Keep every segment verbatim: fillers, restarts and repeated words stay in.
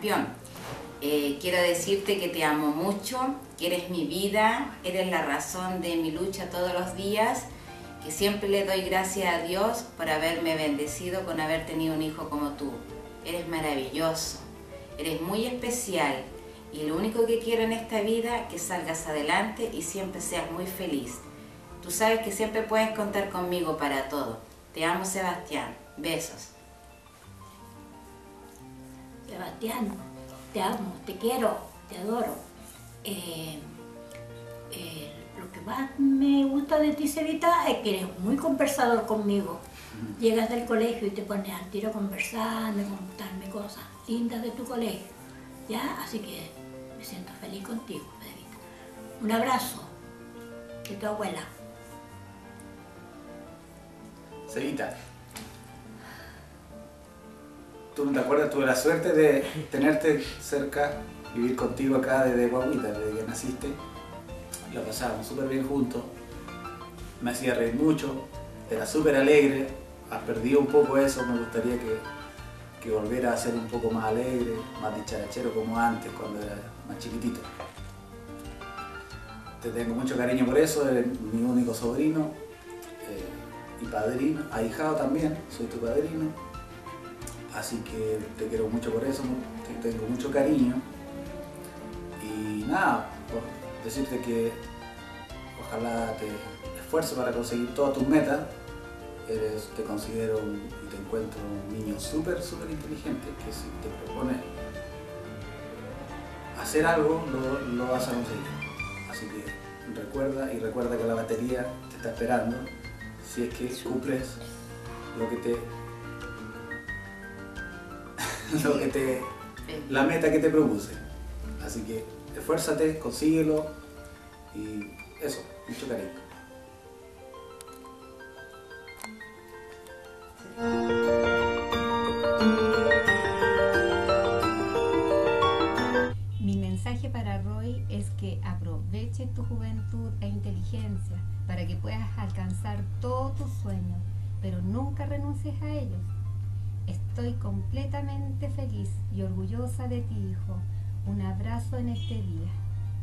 campeón. Eh, quiero decirte que te amo mucho, que eres mi vida, eres la razón de mi lucha todos los días, que siempre le doy gracias a Dios por haberme bendecido con haber tenido un hijo como tú. Eres maravilloso, eres muy especial y lo único que quiero en esta vida es que salgas adelante y siempre seas muy feliz. Tú sabes que siempre puedes contar conmigo para todo. Te amo, Sebastián. Besos. Sebastián, te amo, te quiero, te adoro. Eh, eh, lo que más me gusta de ti, Cevita, es que eres muy conversador conmigo. Llegas del colegio y te pones al tiro a conversarme, contarme cosas lindas de tu colegio. ¿Ya? Así que me siento feliz contigo, Cevita. Un abrazo de tu abuela. Cevita, ¿tú no te acuerdas? Tuve la suerte de tenerte cerca, vivir contigo acá desde guaguita, desde que naciste. Lo pasábamos súper bien juntos, me hacía reír mucho, era súper alegre. Has perdido un poco eso, me gustaría que, que volviera a ser un poco más alegre, más dicharachero como antes, cuando era más chiquitito. Te tengo mucho cariño por eso, eres mi único sobrino eh, y padrino, ahijado también, soy tu padrino. Así que te quiero mucho por eso, te tengo mucho cariño. Y nada, por decirte que ojalá te esfuerces para conseguir todas tus metas. Eres, te considero un, y te encuentro un niño súper, súper inteligente, que si te propones hacer algo, lo, lo vas a conseguir. Así que recuerda, y recuerda que la batería te está esperando, si es que cumples lo que te... lo que te... la meta que te propuse. Así que esfuérzate, consíguelo, y eso, mucho cariño. Mi mensaje para Roy es que aproveches tu juventud e inteligencia para que puedas alcanzar todos tus sueños, pero nunca renuncies a ellos. Estoy completamente feliz y orgullosa de ti, hijo. Un abrazo en este día.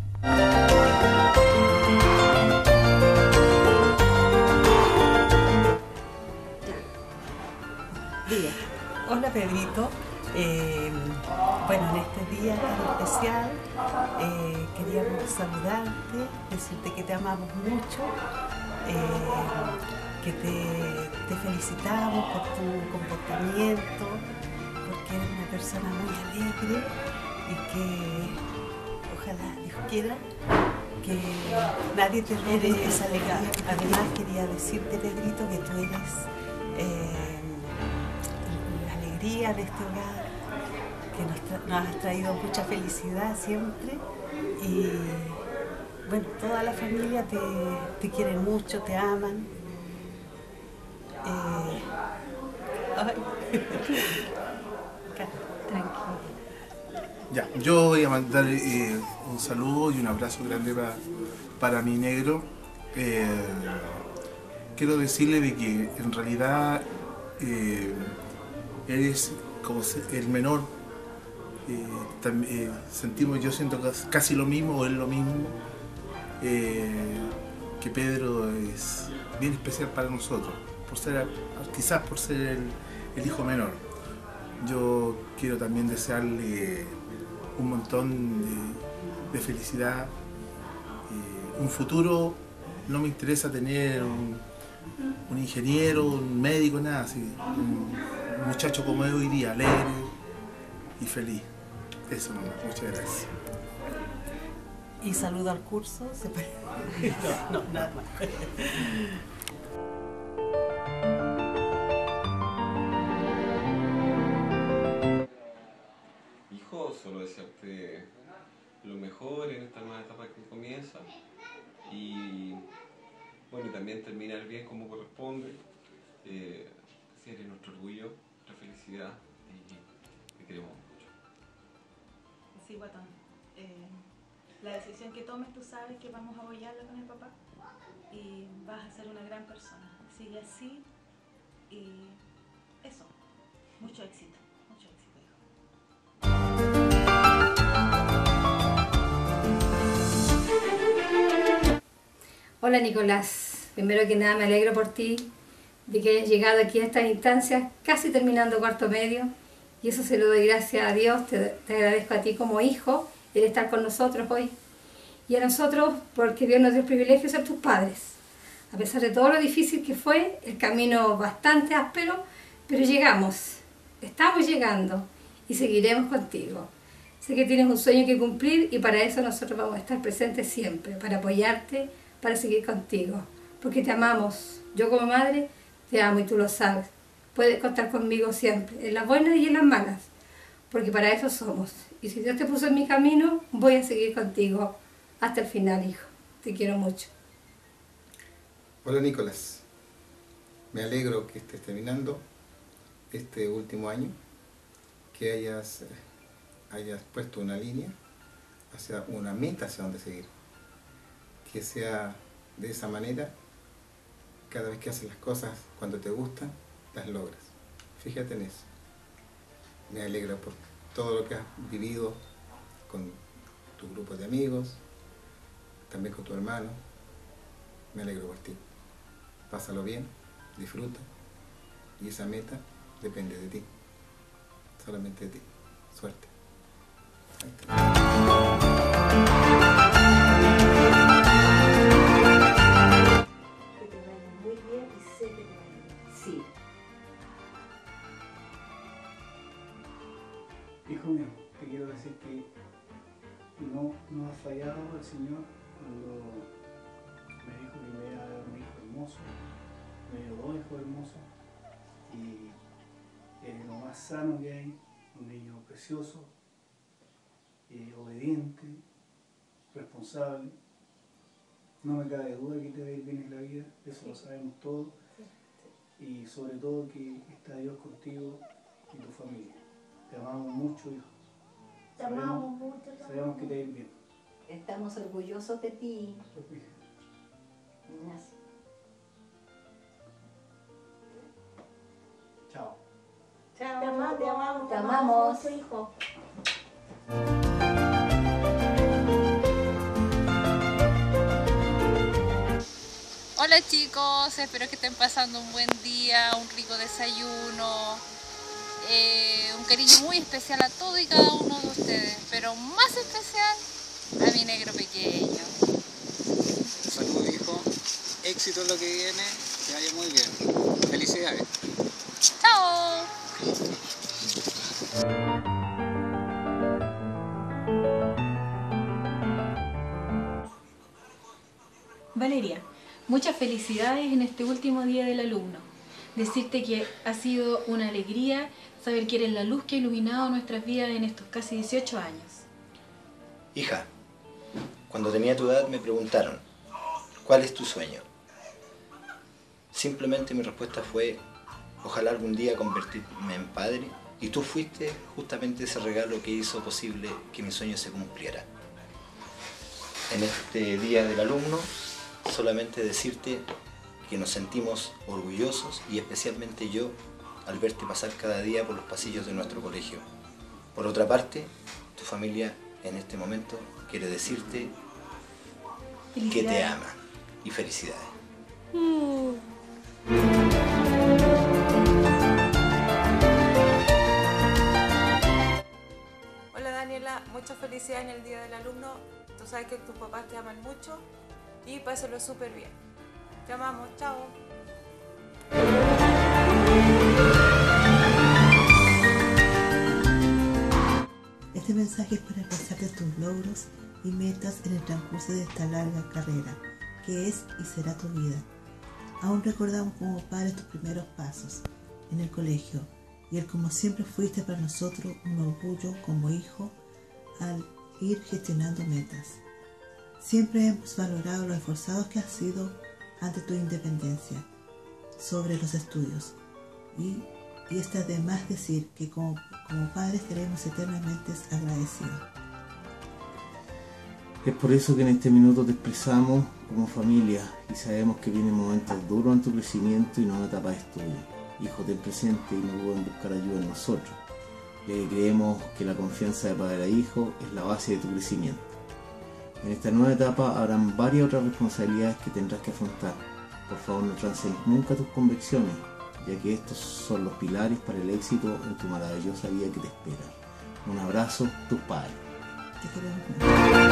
Día. Hola Pedrito, eh, bueno, en este día tan especial eh, queríamos saludarte, decirte que te amamos mucho, eh, que te, te felicitamos por tu comportamiento, porque eres una persona muy alegre y que ojalá Dios quiera que nadie te robe esa alegría. Además quería decirte, Pedrito, que tú eres eh, de este hogar, que nos, nos has traído mucha felicidad siempre y bueno, toda la familia te, te quiere mucho, te aman. Eh, ay. Tranquilo. Ya, yo voy a mandar eh, un saludo y un abrazo grande para, para mi negro. Eh, quiero decirle de que en realidad eh, eres como el menor, eh, también, eh, sentimos, yo siento casi lo mismo, o es lo mismo, eh, que Pedro es bien especial para nosotros, por ser, quizás por ser el, el hijo menor. Yo quiero también desearle un montón de, de felicidad, eh, un futuro. No me interesa tener un, un ingeniero, un médico, nada así. Un, Un muchacho como es hoy día, alegre y feliz. Eso nomás, muchas gracias. Y saludo al curso. ¿Se puede? No, no, nada más. Hijo, solo desearte lo mejor en esta nueva etapa que comienza y bueno, y también terminar bien como corresponde. Eh, si eres nuestro orgullo, nuestra felicidad y te queremos mucho. Sí, Guatón. Eh, la decisión que tomes, tú sabes que vamos a apoyarla con el papá y vas a ser una gran persona. Sigue así y eso. Mucho éxito, mucho éxito, hijo. Hola Nicolás, primero que nada me alegro por ti, de que hayas llegado aquí a estas instancias, casi terminando cuarto medio, y eso se lo doy gracias a Dios, te, te agradezco a ti como hijo, el estar con nosotros hoy, y a nosotros porque Dios nos dio el privilegio de ser tus padres. A pesar de todo lo difícil que fue, el camino bastante áspero, pero llegamos, estamos llegando y seguiremos contigo. Sé que tienes un sueño que cumplir y para eso nosotros vamos a estar presentes siempre, para apoyarte, para seguir contigo, porque te amamos. Yo como madre te amo y tú lo sabes. Puedes contar conmigo siempre, en las buenas y en las malas, porque para eso somos. Y si Dios te puso en mi camino, voy a seguir contigo hasta el final, hijo. Te quiero mucho. Hola Nicolás, me alegro que estés terminando este último año, que hayas, hayas puesto una línea, hacia una meta hacia donde seguir, que sea de esa manera, cada vez que haces las cosas cuando te gustan, las logras. Fíjate en eso. Me alegra por todo lo que has vivido con tu grupo de amigos, también con tu hermano. Me alegro por ti. Pásalo bien, disfruta, y esa meta depende de ti, solamente de ti. Suerte. Ahí está. Que te vaya muy bien y sé que te vaya bien. Sí. Hijo mío, te quiero decir que no, no ha fallado el Señor cuando me dijo que me iba a dar un hijo hermoso, me dio dos hijos hermosos y eres lo más sano que hay, un niño precioso, eh, obediente, responsable. No me cabe duda que te va a ir bien en la vida, eso lo sabemos todos, y sobre todo que está Dios contigo y tu familia. Te amamos mucho, hijo. Te amamos mucho. Te Sabemos amamos. que te va a ir bien. Estamos orgullosos de ti. Ignacio. Chao. Chao. Te amamos, te amamos, te amamos. mucho, hijo. Hola chicos, espero que estén pasando un buen día, un rico desayuno, eh, un cariño muy especial a todos y cada uno de ustedes, pero más especial a mi negro pequeño. Saludos hijo, éxito en lo que viene, que vaya muy bien. Felicidades. ¡Chao! Valeria, muchas felicidades en este último día del alumno. Decirte que ha sido una alegría saber que eres la luz que ha iluminado nuestras vidas en estos casi dieciocho años. Hija, cuando tenía tu edad me preguntaron, ¿cuál es tu sueño? Simplemente mi respuesta fue, ojalá algún día convertirme en padre, y tú fuiste justamente ese regalo que hizo posible que mi sueño se cumpliera. En este día del alumno, solamente decirte que nos sentimos orgullosos y especialmente yo al verte pasar cada día por los pasillos de nuestro colegio. Por otra parte, tu familia en este momento quiere decirte que te ama y felicidades. Uh. Hola Daniela, muchas felicidades en el Día del Alumno. Tú sabes que tus papás te aman mucho y pásalo súper bien. Te amamos, chao. Este mensaje es para pasarte tus logros y metas en el transcurso de esta larga carrera, que es y será tu vida. Aún recordamos como padres tus primeros pasos en el colegio y el como siempre fuiste para nosotros un orgullo como hijo al ir gestionando metas. Siempre hemos valorado lo esforzados que has sido ante tu independencia sobre los estudios y, y está de más decir que como, como padres seremos eternamente agradecidos. Es por eso que en este minuto te expresamos como familia y sabemos que vienen momentos duros en tu crecimiento y no una etapa de estudio. Hijo, ten presente y no duden en buscar ayuda en nosotros, ya que creemos que la confianza de padre a hijo es la base de tu crecimiento. En esta nueva etapa habrán varias otras responsabilidades que tendrás que afrontar. Por favor, no transes nunca tus convicciones, ya que estos son los pilares para el éxito en tu maravillosa vida que te espera. Un abrazo, tus padres. Te queremos.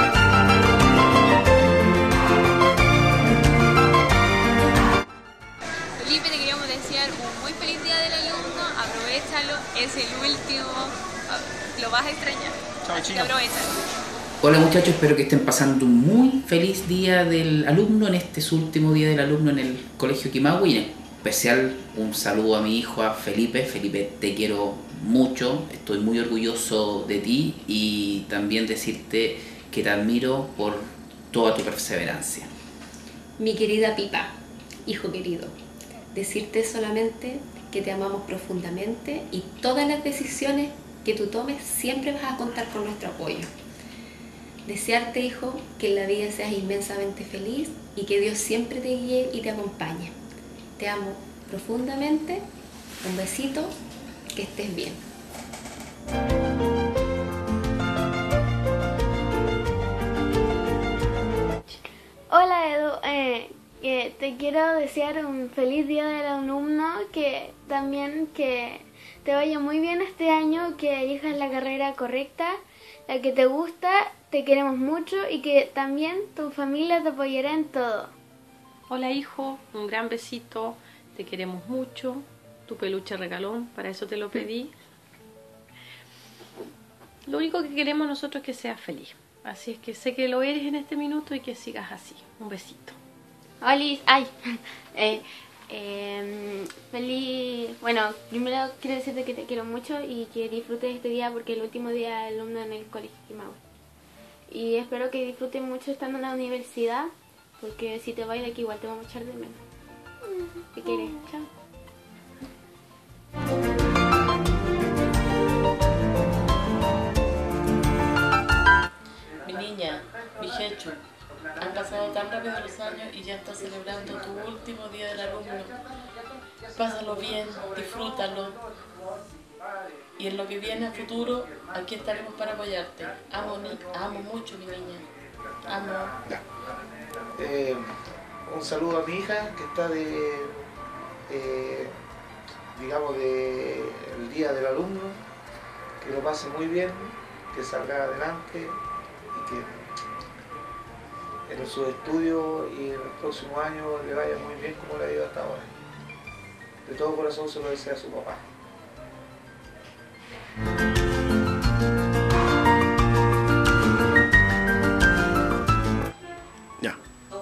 Felipe, te queríamos desear un muy feliz día del alumno, aprovechalo, es el último, lo vas a extrañar, así que aprovechalo. Hola muchachos, espero que estén pasando un muy feliz día del alumno en este su último día del alumno en el Colegio Quimahue, y en especial un saludo a mi hijo, a Felipe. Felipe, te quiero mucho, estoy muy orgulloso de ti y también decirte que te admiro por toda tu perseverancia. Mi querida Pipa, hijo querido, decirte solamente que te amamos profundamente y todas las decisiones que tú tomes siempre vas a contar con nuestro apoyo. Desearte, hijo, que en la vida seas inmensamente feliz y que Dios siempre te guíe y te acompañe. Te amo profundamente, un besito, que estés bien. Hola Edu, eh, que te quiero desear un feliz día del alumno, que también que te vaya muy bien este año, que elijas la carrera correcta, la que te gusta, te queremos mucho y que también tu familia te apoyará en todo. Hola hijo, un gran besito, te queremos mucho, tu peluche regalón, para eso te lo pedí. Lo único que queremos nosotros es que seas feliz, así es que sé que lo eres en este minuto y que sigas así. Un besito. Hola, ay, eh, eh, feliz, bueno, primero quiero decirte que te quiero mucho y que disfrutes este día porque es el último día de alumno en el Colegio Quimahue. Y espero que disfrutes mucho estando en la universidad, porque si te vas de aquí igual te vamos a echar de menos. Te quieres, chao. Mi niña, mi Jechu, han pasado tan rápido los años y ya estás celebrando tu último día del alumno. Pásalo bien, disfrútalo. Y en lo que viene a futuro, aquí estaremos para apoyarte. Amo, ni amo mucho, mi niña. Amo. Eh, un saludo a mi hija que está de, eh, digamos, de el día del alumno. Que lo pase muy bien, que salga adelante y que en sus estudios y en el próximo año le vaya muy bien como le ha ido hasta ahora. De todo corazón se lo desea a su papá. Ya.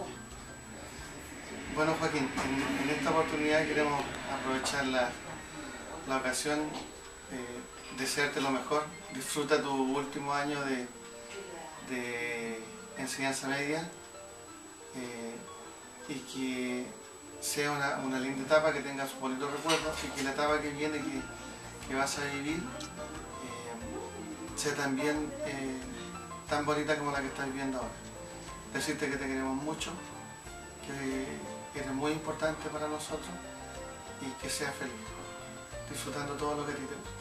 Bueno Joaquín, en, en esta oportunidad queremos aprovechar la, la ocasión, eh, desearte lo mejor. Disfruta tu último año de, de enseñanza media eh, y que sea una, una linda etapa, que tengas bonitos recuerdos y que la etapa que viene que, que vas a vivir eh, sea también eh, tan bonita como la que estás viviendo ahora. Decirte que te queremos mucho, que eres muy importante para nosotros y que seas feliz, disfrutando todo lo que a ti te gusta.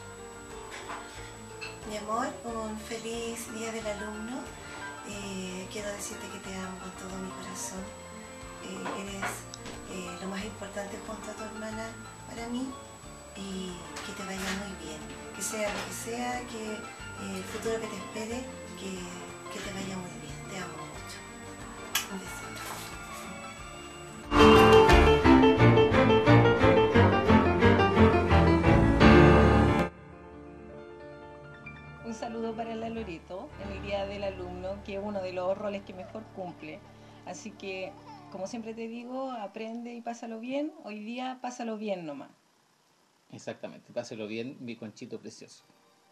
Mi amor, un feliz día del alumno. Eh, quiero decirte que te amo con todo mi corazón. Eh, eres eh, lo más importante junto a tu hermana para mí y que te vaya muy bien. Que sea lo que sea, que eh, el futuro que te espere, que, que te vaya muy bien. Te amo mucho. Un besito. Un saludo para la Loreto en el Día del Alumno, que es uno de los roles que mejor cumple. Así que, como siempre te digo, aprende y pásalo bien. Hoy día pásalo bien nomás. Exactamente, páselo bien, mi conchito precioso.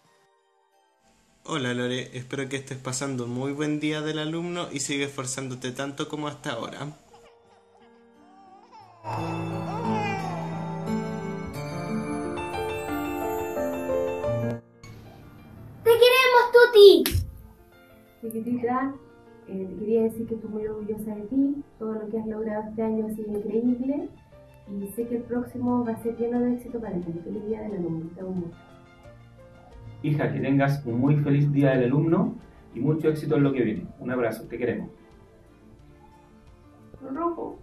Hola Lore, espero que estés pasando un muy buen día del alumno y sigue esforzándote tanto como hasta ahora. ¡Te queremos, Tuti! Chiquitita, eh, te quería decir que estoy muy orgullosa de ti. Todo lo que has logrado este año ha sido increíble y sé que el próximo va a ser lleno de éxito para ti. Feliz día del alumno, te amo mucho. Hija, que tengas un muy feliz día del alumno y mucho éxito en lo que viene. Un abrazo, te queremos. Rojo.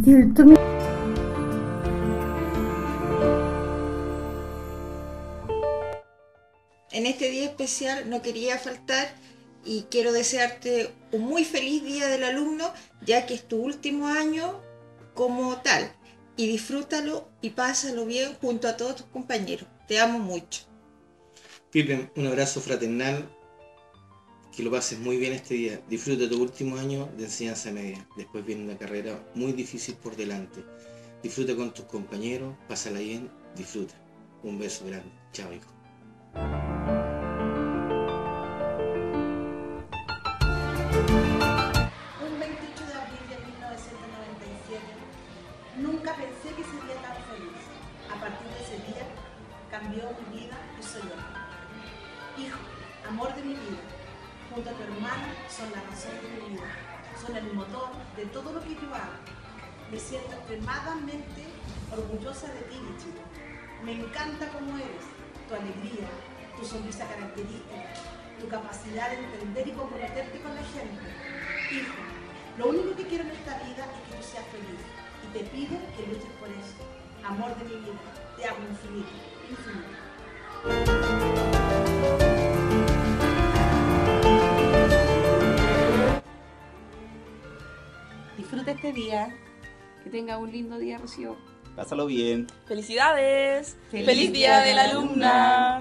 En este día especial no quería faltar y quiero desearte un muy feliz día del alumno, ya que es tu último año como tal. Y disfrútalo y pásalo bien junto a todos tus compañeros. Te amo mucho. Pipe, un abrazo fraternal. Que lo pases muy bien este día. Disfruta tu último año de enseñanza media. Después viene una carrera muy difícil por delante. Disfruta con tus compañeros, pásala bien, disfruta. Un beso grande. Chao, hijo. Un veintiocho de abril de mil novecientos noventa y siete, nunca pensé que sería tan feliz. A partir de ese día, cambió mi vida y soy otra. Hijo, amor de mi vida, junto a tu hermana son la razón de mi vida, son el motor de todo lo que yo hago. Me siento extremadamente orgullosa de ti, Bichito. Me encanta cómo eres, tu alegría, tu sonrisa característica, tu capacidad de entender y comprometerte con la gente. Hijo, lo único que quiero en esta vida es que tú seas feliz y te pido que luches por eso. Amor de mi vida, te amo infinito, infinito. Disfruta este día. Que tenga un lindo día, Rocío. Pásalo bien. ¡Felicidades! ¡Feliz, ¡Feliz Día de la Alumna!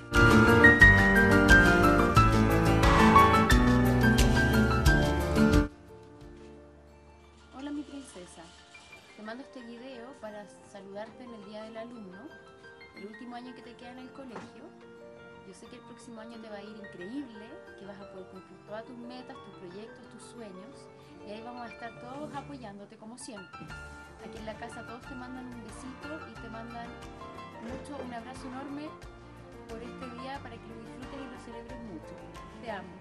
Hola mi princesa, te mando este video para saludarte en el Día del Alumno, el último año que te queda en el colegio. Yo sé que el próximo año te va a ir increíble, que vas a poder cumplir todas tus metas, tus proyectos, tus sueños, y ahí vamos a estar todos apoyándote como siempre. Aquí en la casa todos te mandan un besito y te mandan mucho, un abrazo enorme por este día para que lo disfrutes y lo celebres mucho. Te amo.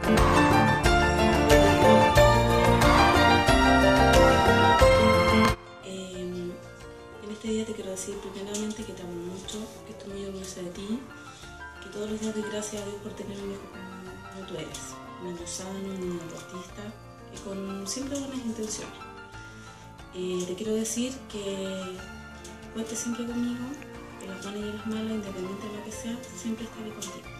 Eh, en este día te quiero decir primeramente que te amo mucho, que estoy muy orgullosa de ti, que todos los días doy gracias a Dios por tener un hijo como, como tú eres, un niño sano, un niño deportista y con siempre buenas intenciones. Eh, te quiero decir que cuentes siempre conmigo, en las buenas y en las malas, independiente de lo que sea, siempre estaré contigo.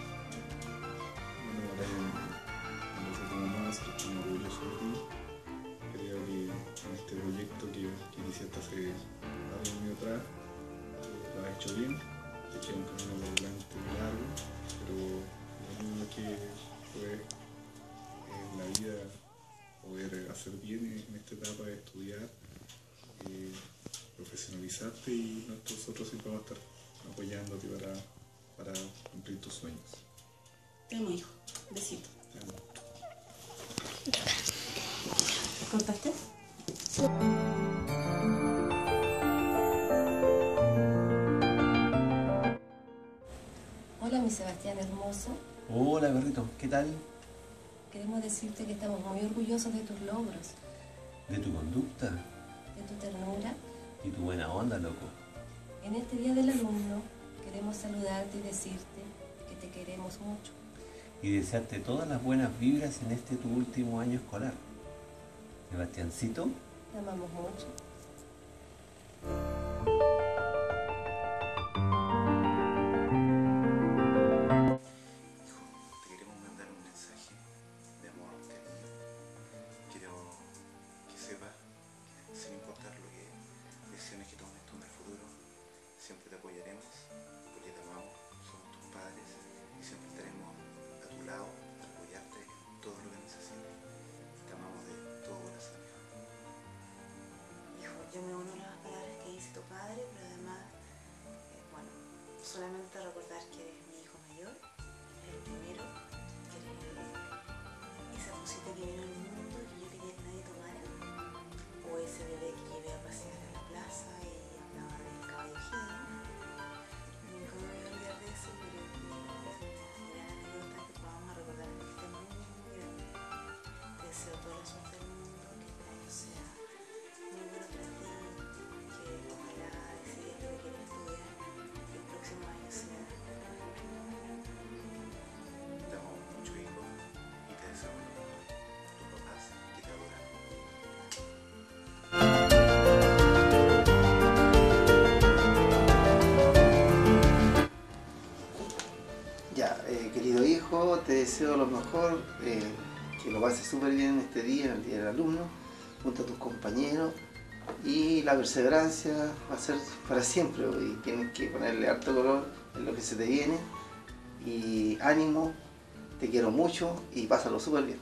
Bueno, mamá, estoy muy orgulloso de ti. Creo que en este proyecto que, que iniciaste hace varios años atrás, lo has hecho bien. Te queda un camino por delante largo, pero lo único que fue en la vida poder hacer bien en esta etapa de estudiar, eh, profesionalizarte y nosotros siempre vamos a estar apoyándote para, para cumplir tus sueños. Te amo, hijo. Besito. Te amo. ¿Contaste? Hola, mi Sebastián hermoso. Hola, perrito. ¿Qué tal? Queremos decirte que estamos muy orgullosos de tus logros, ¿De tu conducta? de tu ternura. Y tu buena onda, loco. En este Día del Alumno queremos saludarte y decirte que te queremos mucho. Y desearte todas las buenas vibras en este tu último año escolar. Sebastiancito. Te amamos mucho. Te queremos mandar un mensaje de amor, cariño. Quiero que sepas que sin importar lo que decisiones que tomes tú en el futuro, siempre te apoyaremos porque te amamos, somos tus padres y siempre estaremos a tu lado para apoyarte en todo lo que necesites. Te amamos de todo corazón. Hijo, yo me uno a las palabras que dice tu padre, pero además, eh, bueno, solamente recordar que eres mi hijo mayor, eres el primero, que eres esa cosita que vino al mundo que yo quería que nadie tomara, o ese bebé que llevé a pasear a la plaza y hablaba del caballo Higgins. Nunca me voy a olvidar de eso, pero es una gran anécdota que podamos recordar en este mundo muy grande. Te deseo toda la suerte del mundo, que este año sea muy bueno para ti, que ojalá decidas lo que quieres estudiar, que el próximo año sea. Te amamos mucho, hijo, y hijo, te deseo lo mejor, eh, que lo pases súper bien este día, en el Día del Alumno, junto a tus compañeros, y la perseverancia va a ser para siempre, y tienes que ponerle harto color en lo que se te viene, y ánimo, te quiero mucho y pásalo súper bien.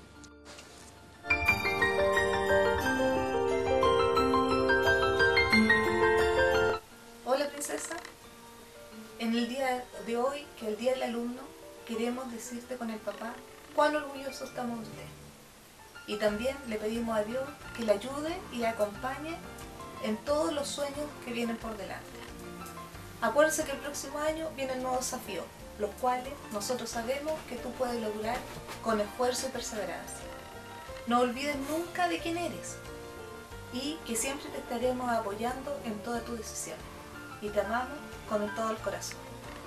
Hola princesa, en el día de hoy, que es el Día del Alumno, queremos decirte con el papá cuán orgullosos estamos de usted. Y también le pedimos a Dios que le ayude y le acompañe en todos los sueños que vienen por delante. Acuérdense que el próximo año vienen nuevos desafíos, los cuales nosotros sabemos que tú puedes lograr con esfuerzo y perseverancia. No olvides nunca de quién eres y que siempre te estaremos apoyando en todas tus decisiones. Y te amamos con todo el corazón.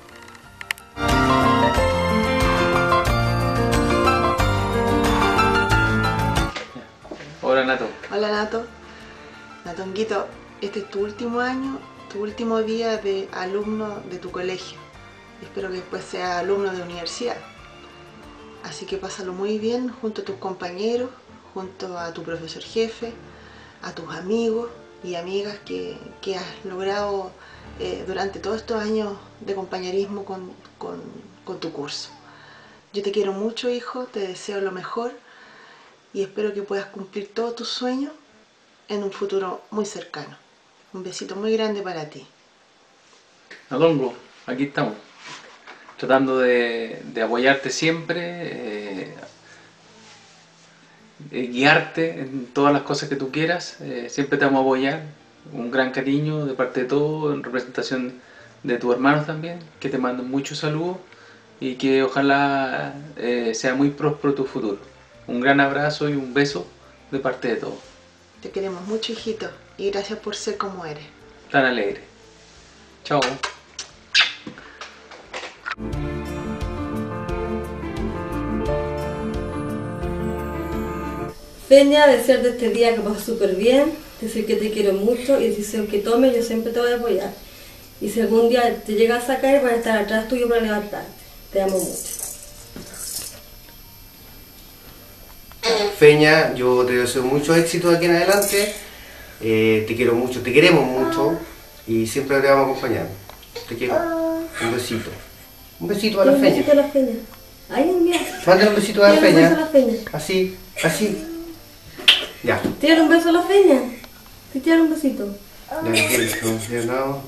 Hola Nato. Hola Nato. Natonguito, este es tu último año, tu último día de alumno de tu colegio. Espero que después seas alumno de universidad. Así que pásalo muy bien junto a tus compañeros, junto a tu profesor jefe, a tus amigos y amigas que, que has logrado eh, durante todos estos años de compañerismo con, con, con tu curso. Yo te quiero mucho, hijo, te deseo lo mejor y espero que puedas cumplir todos tus sueños en un futuro muy cercano. Un besito muy grande para ti. Natongo, aquí estamos, tratando de, de apoyarte siempre, eh, de guiarte en todas las cosas que tú quieras. Eh, siempre te vamos a apoyar, un gran cariño de parte de todos, en representación de tus hermanos también, que te mando muchos saludos y que ojalá eh, sea muy próspero tu futuro. Un gran abrazo y un beso de parte de todos. Te queremos mucho, hijito, y gracias por ser como eres. Tan alegre. Chao. Peña, desearte este día que pases súper bien, decir que te quiero mucho y decisión que tomes, yo siempre te voy a apoyar. Y si algún día te llegas a caer, voy a estar atrás tuyo para levantarte. Te amo mucho. Feña, yo te deseo mucho éxito de aquí en adelante, eh, te quiero mucho, te queremos mucho y siempre te vamos a acompañar. Te quiero. Un besito. Un besito a la Un Feña. besito a la Feña. Ay, un día. Mándale un besito a la Tírale un beso a Feña. la Feña. Así, así. Ya. Tírale un beso a la Feña. Te tírale un besito. Ya, ya, ya, no.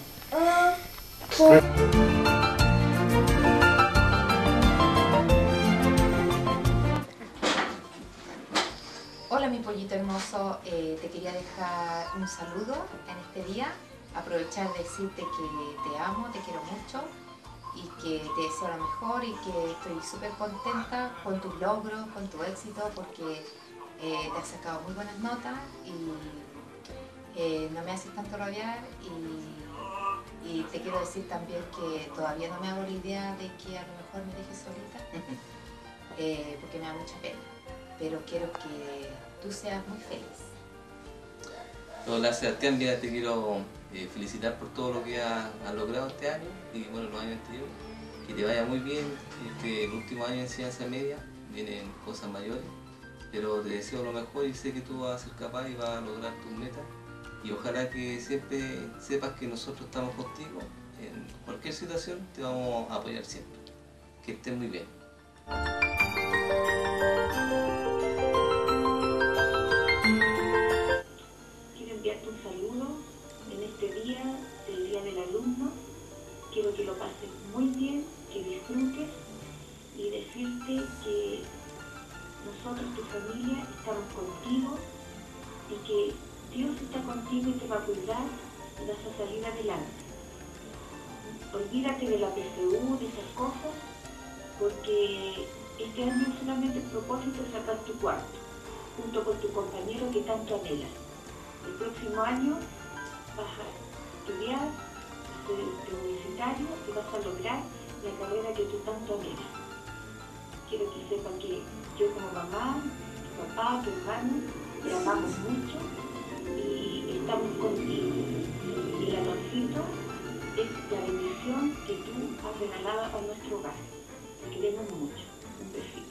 Hola mi pollito hermoso, eh, te quería dejar un saludo en este día, aprovechar de decirte que te amo, te quiero mucho y que te deseo lo mejor y que estoy súper contenta con tus logros, con tu éxito, porque eh, te has sacado muy buenas notas y eh, no me haces tanto rabiar y, y te quiero decir también que todavía no me hago la idea de que a lo mejor me dejes solita, eh, porque me da mucha pena. Pero quiero que tú seas muy feliz. Hola Sebastián, mira, te quiero eh, felicitar por todo lo que has, has logrado este año y bueno, los años anteriores. Que te vaya muy bien, este, el último año de enseñanza media, vienen cosas mayores, pero te deseo lo mejor y sé que tú vas a ser capaz y vas a lograr tus metas. Y ojalá que siempre sepas que nosotros estamos contigo, en cualquier situación te vamos a apoyar siempre. Que estés muy bien. Quiero enviarte un saludo en este día, del Día del Alumno. Quiero que lo pases muy bien, que disfrutes y decirte que nosotros, tu familia, estamos contigo y que Dios está contigo y te va a cuidar y vas a salir adelante. Olvídate de la P S U, de esas cosas, porque este año solamente el propósito es sacar tu cuarto, junto con tu compañero que tanto anhelas. El próximo año vas a estudiar, vas a ser universitario y vas a lograr la carrera que tú tanto anhelas. Quiero que sepan que yo como mamá, tu papá, tu hermano, te amamos mucho y estamos contigo. Y el amorcito es la bendición que tú has regalado a nuestro hogar. Te queremos mucho. Un deseo.